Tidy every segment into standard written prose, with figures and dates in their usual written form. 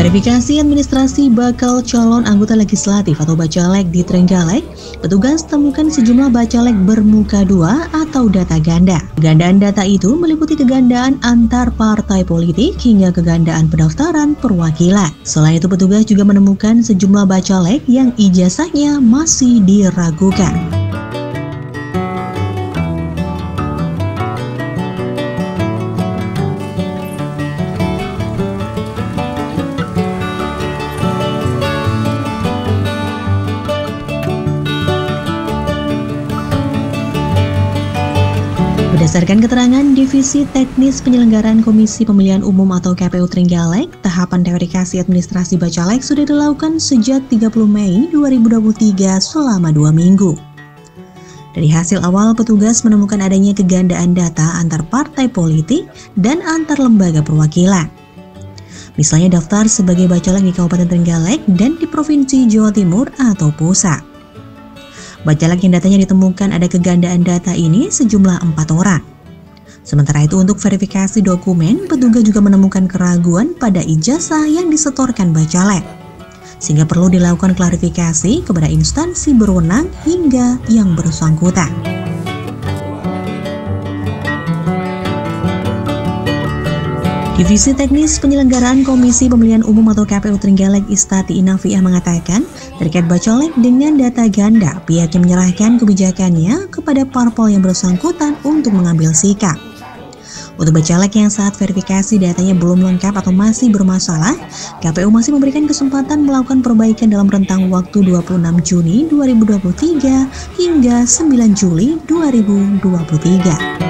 Verifikasi administrasi bakal calon anggota legislatif atau Bacalek di Trenggalek, petugas temukan sejumlah Bacalek bermuka dua atau data ganda. Kegandaan data itu meliputi kegandaan antar partai politik hingga kegandaan pendaftaran perwakilan. Selain itu, petugas juga menemukan sejumlah Bacalek yang ijazahnya masih diragukan. Berdasarkan keterangan Divisi Teknis Penyelenggaraan Komisi Pemilihan Umum atau KPU Trenggalek, tahapan verifikasi administrasi Bacalek sudah dilakukan sejak 30 Mei 2023 selama 2 minggu. Dari hasil awal, petugas menemukan adanya kegandaan data antar partai politik dan antar lembaga perwakilan. Misalnya daftar sebagai Bacalek di Kabupaten Trenggalek dan di Provinsi Jawa Timur atau Pusat. Bacalek yang datanya ditemukan ada kegandaan data ini sejumlah 4 orang. Sementara itu untuk verifikasi dokumen, petugas juga menemukan keraguan pada ijazah yang disetorkan Bacalek. Sehingga perlu dilakukan klarifikasi kepada instansi berwenang hingga yang bersangkutan. Divisi Teknis Penyelenggaraan Komisi Pemilihan Umum atau KPU Trenggalek Istati Inafiah mengatakan, terkait Bacalek dengan data ganda, pihaknya menyerahkan kebijakannya kepada parpol yang bersangkutan untuk mengambil sikap. Untuk Bacalek yang saat verifikasi datanya belum lengkap atau masih bermasalah, KPU masih memberikan kesempatan melakukan perbaikan dalam rentang waktu 26 Juni 2023 hingga 9 Juli 2023.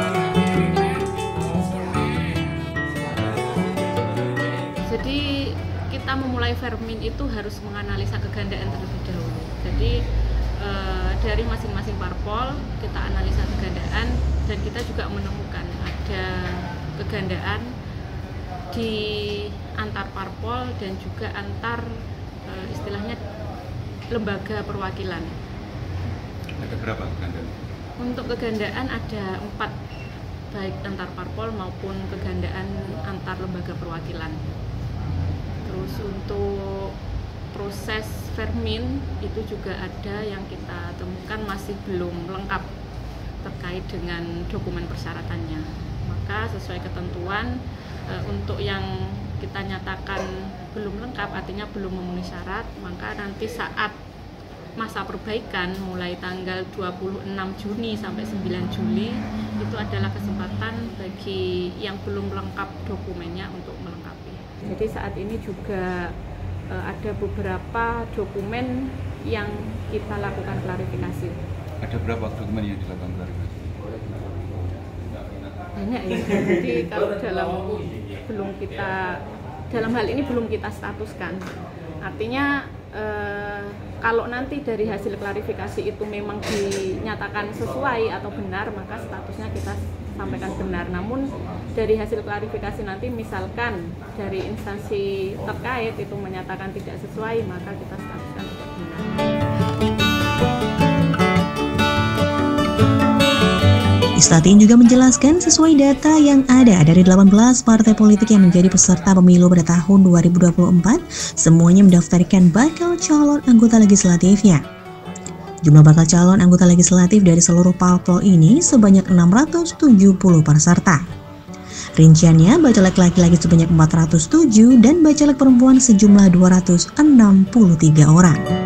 Jadi kita memulai Vermin itu harus menganalisa kegandaan terlebih dahulu. Jadi dari masing-masing parpol kita analisa kegandaan dan kita juga menemukan ada kegandaan di antar parpol dan juga antar istilahnya lembaga perwakilan. Ada berapa kegandaan? Untuk kegandaan ada 4, baik antar parpol maupun kegandaan antar lembaga perwakilan. Terus untuk proses Vermin itu juga ada yang kita temukan masih belum lengkap terkait dengan dokumen persyaratannya. Maka sesuai ketentuan untuk yang kita nyatakan belum lengkap artinya belum memenuhi syarat, maka nanti saat masa perbaikan mulai tanggal 26 Juni sampai 9 Juli itu adalah kesempatan bagi yang belum lengkap dokumennya untuk melengkapi. Jadi saat ini juga ada beberapa dokumen yang kita lakukan klarifikasi. Ada berapa dokumen yang dilakukan klarifikasi? Banyak ya. Jadi kalau dalam hal ini belum kita statuskan. Artinya kalau nanti dari hasil klarifikasi itu memang dinyatakan sesuai atau benar, maka statusnya kita sampaikan benar. Namun dari hasil klarifikasi nanti misalkan dari instansi terkait itu menyatakan tidak sesuai, maka kita statuskan tidak benar. Istatin juga menjelaskan sesuai data yang ada dari 18 partai politik yang menjadi peserta pemilu pada tahun 2024, semuanya mendaftarkan bakal calon anggota legislatifnya. Jumlah bakal calon anggota legislatif dari seluruh parpol ini sebanyak 670 peserta. Rinciannya, Bacalek laki-laki sebanyak 407 dan Bacalek perempuan sejumlah 263 orang.